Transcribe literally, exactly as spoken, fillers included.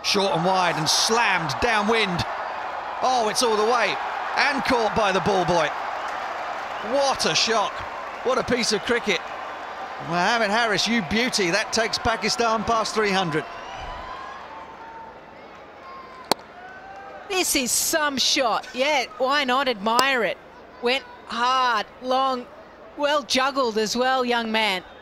Short and wide and slammed downwind. Oh, it's all the way. And caught by the ball boy. What a shot. What a piece of cricket. Mohammad Haris, you beauty. That takes Pakistan past three hundred. This is some shot. Yeah, why not admire it? Went hard, long, well juggled as well, young man.